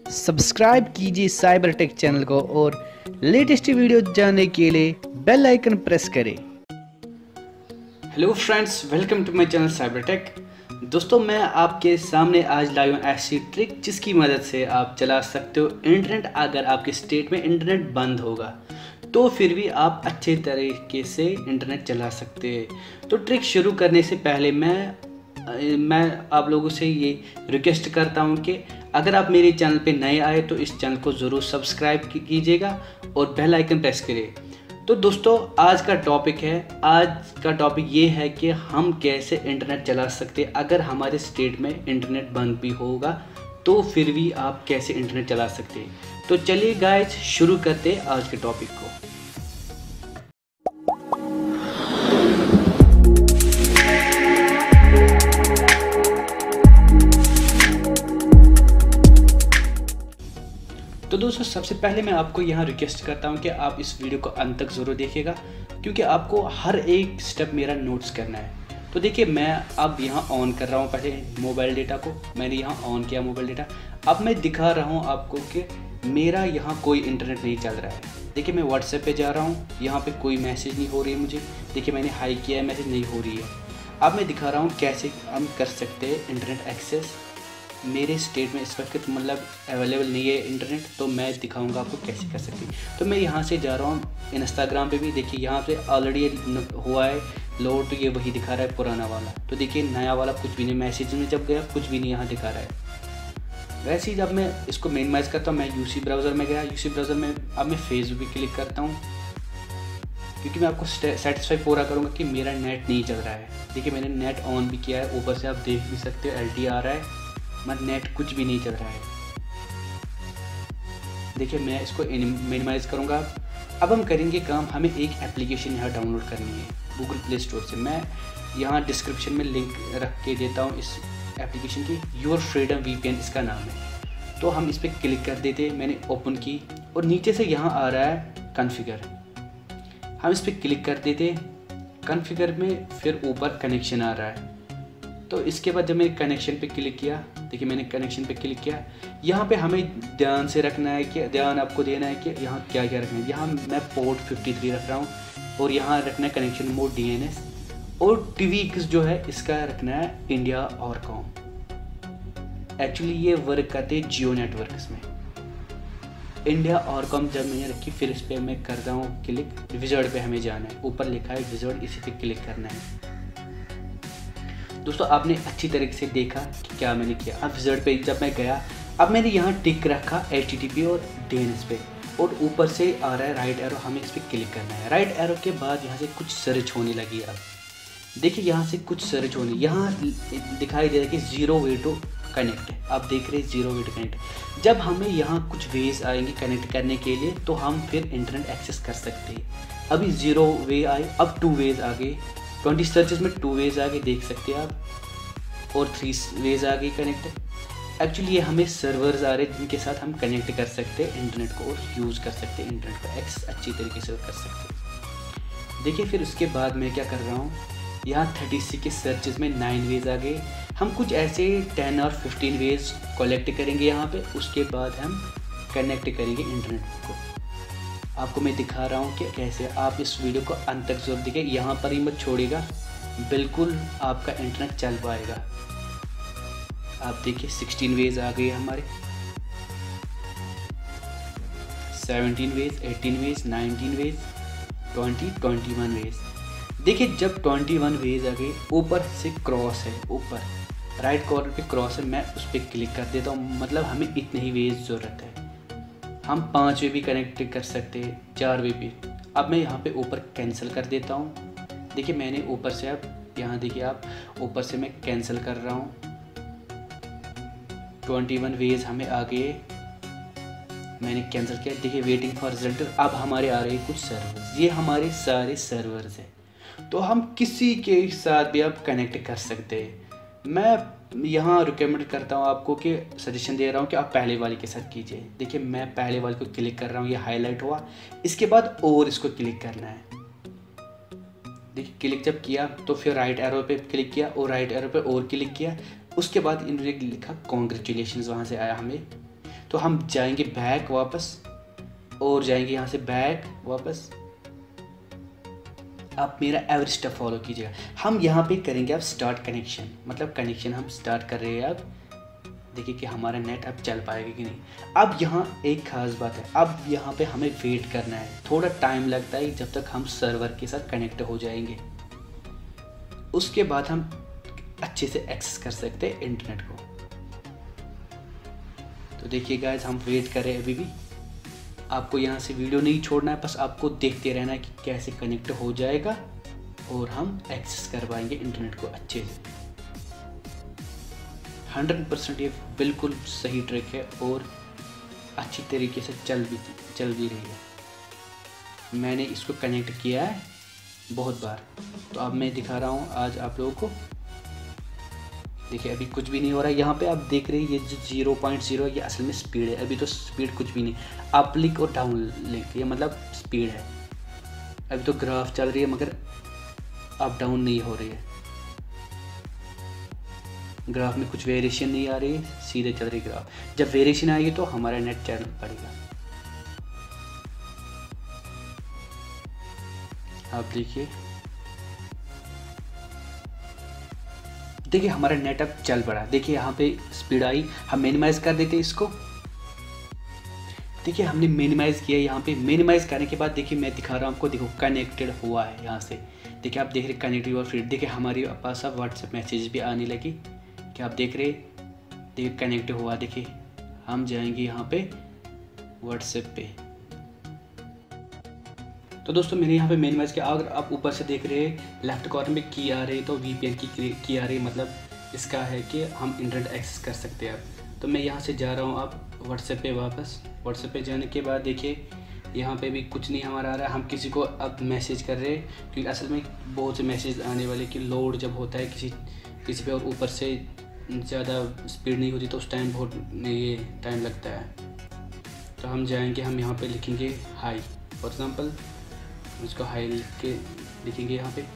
Subscribe कीजिए cyber tech channel को और लेटेस्ट वीडियो जानने के लिए बेल आइकन प्रेस करें। Hello friends, welcome to my channel Cyber Tech. दोस्तों, मैं आपके सामने आज लाया हूँ ऐसी ट्रिक जिसकी मदद से आप चला सकते हो इंटरनेट। अगर आपके स्टेट में इंटरनेट बंद होगा तो फिर भी आप अच्छे तरीके से इंटरनेट चला सकते हैं। तो ट्रिक शुरू करने से पहले मैं आप लोगों से ये रिक्वेस्ट करता हूँ कि अगर आप मेरे चैनल पे नए आए तो इस चैनल को ज़रूर सब्सक्राइब कीजिएगा और बेल आइकन प्रेस करिए। तो दोस्तों, आज का टॉपिक ये है कि हम कैसे इंटरनेट चला सकते हैं। अगर हमारे स्टेट में इंटरनेट बंद भी होगा तो फिर भी आप कैसे इंटरनेट चला सकते हैं। तो चलिए गाइस, शुरू करते हैं आज के टॉपिक को। तो दोस्तों, सबसे पहले मैं आपको यहाँ रिक्वेस्ट करता हूँ कि आप इस वीडियो को अंत तक ज़रूर देखिएगा, क्योंकि आपको हर एक स्टेप मेरा नोट्स करना है। तो देखिए, मैं अब यहाँ ऑन कर रहा हूँ पहले मोबाइल डेटा को। मैंने यहाँ ऑन किया मोबाइल डेटा। अब मैं दिखा रहा हूँ आपको कि मेरा यहाँ कोई इंटरनेट नहीं चल रहा है। देखिए, मैं व्हाट्सएप पे जा रहा हूँ, यहाँ पे कोई मैसेज नहीं हो रही है मुझे। देखिए, मैंने हाई किया है, मैसेज नहीं हो रही है। अब मैं दिखा रहा हूँ कैसे हम कर सकते हैं इंटरनेट एक्सेस। मेरे स्टेट में इस वक्त मतलब अवेलेबल नहीं है इंटरनेट, तो मैं दिखाऊंगा आपको कैसे कर सकते हैं। तो मैं यहाँ से जा रहा हूँ इंस्टाग्राम पे भी। देखिए, यहाँ पे ऑलरेडी हुआ है लोड, तो ये वही दिखा रहा है पुराना वाला। तो देखिए, नया वाला कुछ भी नहीं, मैसेज में जब गया कुछ भी नहीं यहाँ दिखा रहा है। वैसे ही जब मैं इसको मिनिमाइज करता हूँ, मैं यूसी ब्राउज़र में गया। यूसी ब्राउज़र में अब मैं फेसबुक पे क्लिक करता हूँ, क्योंकि मैं आपको सेटिस्फाई पूरा करूँगा कि मेरा नेट नहीं चल रहा है। देखिए, मैंने नेट ऑन भी किया है, ऊपर से आप देख भी सकते हो LTE आ रहा है, मगर नेट कुछ भी नहीं चल रहा है। देखिए, मैं इसको मिनिमाइज करूँगा। अब हम करेंगे काम, हमें एक एप्लीकेशन यहाँ डाउनलोड करनी है गूगल प्ले स्टोर से। मैं यहाँ डिस्क्रिप्शन में लिंक रख के देता हूँ इस एप्लीकेशन की। योर फ्रीडम VPN इसका नाम है। तो हम इस पर क्लिक कर देते। मैंने ओपन की और नीचे से यहाँ आ रहा है कॉन्फ़िगर। हम इस पर क्लिक कर देते। कॉन्फ़िगर में फिर ऊपर कनेक्शन आ रहा है। तो इसके बाद जब मैंने कनेक्शन पे क्लिक किया, देखिए मैंने कनेक्शन पे क्लिक किया। यहाँ पे हमें ध्यान से रखना है कि ध्यान आपको देना है कि यहाँ क्या क्या रखना है। यहाँ मैं पोर्ट 53 रख रहा हूँ और यहाँ रखना है कनेक्शन मोड DNS, और TVX जो है इसका रखना है इंडिया ऑरकॉम। एक्चुअली ये वर्क करते हैं जियो नेटवर्क्स में। इंडिया ऑरकॉम जब मैंने रखी, फिर इस पर मैं करता हूँ क्लिक। विज़ार्ड पे हमें जाना है, ऊपर लिखा है विज़ार्ड, इसी पे क्लिक करना है। दोस्तों, आपने अच्छी तरीके से देखा कि क्या मैंने किया। अब विज़ार्ड पे जब मैं गया, अब मैंने यहाँ टिक रखा HTTP और DNS पे, और ऊपर से आ रहा है राइट एरो, हमें इस पर क्लिक करना है। राइट एरो के बाद यहाँ से कुछ सर्च होने लगी। अब देखिए, यहाँ से कुछ सर्च होने, यहाँ दिखाई दे रहा है कि 0 वे टू कनेक्ट। आप देख रहे हैं 0 वे टू कनेक्ट। जब हमें यहाँ कुछ वेज आएंगे कनेक्ट करने के लिए, तो हम फिर इंटरनेट एक्सेस कर सकते हैं। अभी 0 वे आए, अब 2 वेज आ गए। 20 सर्चेस में 2 वेज आगे देख सकते हैं आप, और 3 वेज आगे कनेक्ट। एक्चुअली ये हमें सर्वर्स आ रहे हैं जिनके साथ हम कनेक्ट कर सकते हैं इंटरनेट को, और यूज़ कर सकते हैं इंटरनेट को एक्सेस अच्छी तरीके से कर सकते हैं। देखिए, फिर उसके बाद मैं क्या कर रहा हूँ, यहाँ 36 के सर्चेस में 9 वेज आ गए। हम कुछ ऐसे 10 और 15 वेज कलेक्ट करेंगे यहाँ पे। उसके बाद हम कनेक्ट करेंगे इंटरनेट को। आपको मैं दिखा रहा हूँ कि कैसे। आप इस वीडियो को अंत तक जरूर देखें, यहाँ पर ही मत छोड़िएगा, बिल्कुल आपका इंटरनेट चल पाएगा। आप देखिए, 16 वेज आ गए हमारे, 17 वेज, 18 वेज, 19 वेज, 20, 21 वेज। देखिए, जब 21 वेज आ गए, ऊपर से क्रॉस है, ऊपर राइट कॉर्नर पे क्रॉस है, मैं उस पर क्लिक कर देता हूँ। मतलब हमें इतने ही वेज ज़रूरत है। हम 5 वे भी कनेक्ट कर सकते हैं, 4 वे भी। अब मैं यहाँ पे ऊपर कैंसिल कर देता हूँ। देखिए, मैंने ऊपर से, अब यहाँ देखिए आप, ऊपर से मैं कैंसिल कर रहा हूँ। 21 वेज हमें आ गए, मैंने कैंसिल किया। देखिए, वेटिंग फॉर रिजल्ट। अब हमारे आ रहे हैं कुछ सर्वर्स, ये हमारे सारे सर्वर्स हैं। तो हम किसी के साथ भी अब कनेक्ट कर सकते हैं। मैं यहाँ रिकमेंड करता हूँ आपको, कि सजेशन दे रहा हूँ कि आप पहले वाले के साथ कीजिए। देखिए, मैं पहले वाले को क्लिक कर रहा हूँ, ये हाईलाइट हुआ। इसके बाद और इसको क्लिक करना है। देखिए, क्लिक जब किया तो फिर राइट एरो पे क्लिक किया, और राइट एरो पे और क्लिक किया। उसके बाद इन्होंने लिखा कॉन्ग्रेचुलेशंस, वहाँ से आया हमें। तो हम जाएंगे बैक वापस और जाएंगे यहाँ से बैक वापस। आप मेरा एवरी स्टेप फॉलो कीजिएगा। हम यहाँ पे करेंगे अब स्टार्ट कनेक्शन, मतलब कनेक्शन हम स्टार्ट कर रहे हैं। अब देखिए कि हमारा नेट अब चल पाएगा कि नहीं। अब यहाँ एक खास बात है, अब यहाँ पे हमें वेट करना है, थोड़ा टाइम लगता है जब तक हम सर्वर के साथ कनेक्ट हो जाएंगे। उसके बाद हम अच्छे से एक्सेस कर सकते हैं इंटरनेट को। तो देखिए गाइस, हम वेट करें अभी भी। आपको यहाँ से वीडियो नहीं छोड़ना है, बस आपको देखते रहना है कि कैसे कनेक्ट हो जाएगा और हम एक्सेस कर पाएंगे इंटरनेट को अच्छे से। 100% ये बिल्कुल सही ट्रिक है और अच्छी तरीके से चल भी रही है। मैंने इसको कनेक्ट किया है बहुत बार, तो अब मैं दिखा रहा हूँ आज आप लोगों को। देखिए अभी कुछ भी नहीं हो रहा है। यहाँ पे आप देख रहे हैं ये जो 0.0 ये असल में स्पीड है। अभी तो स्पीड कुछ भी नहीं, अप लिंक और डाउन लिंक ये मतलब स्पीड है। अभी तो ग्राफ चल रही है मगर अप डाउन नहीं हो रही है। ग्राफ में कुछ वेरिएशन नहीं आ रही है, सीधे चल रही ग्राफ। जब वेरिएशन आएगी तो हमारा नेट चल पड़ेगा। आप देखिए हमारा नेट अब चल पड़ा। देखिए यहाँ पे स्पीड आई, हम मिनिमाइज कर देते इसको। देखिए हमने मिनिमाइज किया। यहाँ पे मिनिमाइज करने के बाद देखिए मैं दिखा रहा हूँ आपको, देखो कनेक्टेड हुआ है यहाँ से। देखिए आप देख रहे कनेक्टेड हुआ। फिर देखिए हमारे पास अब व्हाट्सएप मैसेज भी आने लगी। क्या आप देख रहे, देखिए कनेक्ट हुआ। देखिए हम जाएंगे यहाँ पे व्हाट्सएप पे। तो दोस्तों मैंने यहाँ पे मिनिमाइज किया। अगर आप ऊपर से देख रहे हैं लेफ्ट कॉर्नर में की आ रही है, तो VPN की आ रही है, मतलब इसका है कि हम इंटरनेट एक्सेस कर सकते हैं अब। तो मैं यहाँ से जा रहा हूँ अब व्हाट्सएप पे वापस। व्हाट्सएप पे जाने के बाद देखिए यहाँ पे भी कुछ नहीं हमारा आ रहा है। हम किसी को अब मैसेज कर रहे हैं, क्योंकि असल में बहुत से मैसेज आने वाले कि लोड जब होता है किसी पे और ऊपर से ज़्यादा स्पीड नहीं होती तो उस टाइम बहुत ये टाइम लगता है। तो हम जाएंगे, हम यहाँ पे लिखेंगे हाई, फॉर एग्ज़ाम्पल उसको हाई लिख के लिखेंगे। यहाँ पे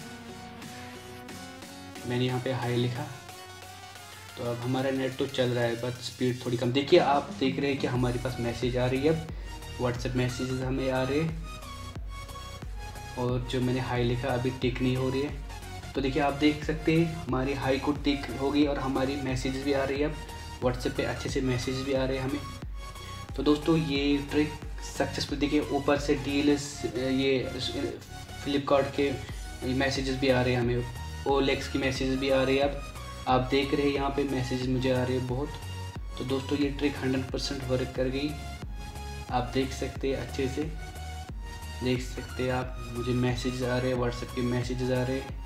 मैंने यहाँ पे हाई लिखा। तो अब हमारा नेट तो चल रहा है, बट स्पीड थोड़ी कम। देखिए आप देख रहे हैं कि हमारे पास मैसेज आ रही है, अब व्हाट्सएप मैसेजेस हमें आ रहे हैं और जो मैंने हाई लिखा अभी टिक नहीं हो रही है। तो देखिए आप देख सकते हैं हमारी हाई को टिक हो गई और हमारी मैसेजेस भी आ रही है। अब व्हाट्सएप पे अच्छे से मैसेज भी आ रहे हैं हमें। तो दोस्तों ये ट्रिक सक्सेसफुल। देखिए ऊपर से ये फ्लिपकार्ट के मैसेजेस भी आ रहे हैं हमें, OLX की मैसेजेस भी आ रही है। अब आप देख रहे हैं यहाँ पे मैसेजेस मुझे आ रहे हैं बहुत। तो दोस्तों ये ट्रिक 100% वर्क कर गई। आप देख सकते हैं, अच्छे से देख सकते हैं आप, मुझे मैसेज आ रहे हैं, व्हाट्सएप के मैसेजेस आ रहे हैं।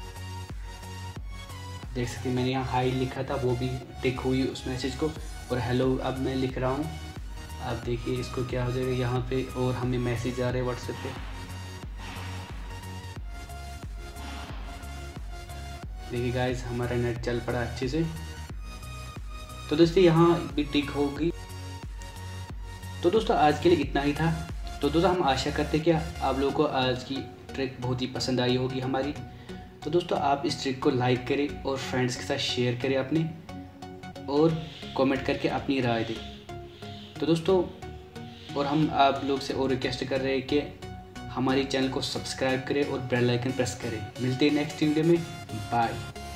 देख सकते हैं मैंने यहाँ हाई लिखा था, वो भी टिक हुई उस मैसेज को। और हेलो अब मैं लिख रहा हूँ। आप देखिए इसको क्या हो जाएगा यहाँ पे, और हमें मैसेज आ रहे हैं व्हाट्सएप पे। देखिए गाइस हमारा नेट चल पड़ा अच्छे से। तो दोस्तों यहाँ भी टिक होगी। तो दोस्तों आज के लिए इतना ही था। तो दोस्तों हम आशा करते हैं कि आप लोगों को आज की ट्रिक बहुत ही पसंद आई होगी हमारी। तो दोस्तों आप इस ट्रिक को लाइक करें और फ्रेंड्स के साथ शेयर करें अपने, और कमेंट करके अपनी राय दें। तो दोस्तों और हम आप लोग से और रिक्वेस्ट कर रहे हैं कि हमारे चैनल को सब्सक्राइब करें और बेल आइकन प्रेस करें। मिलते हैं नेक्स्ट वीडियो में। बाय।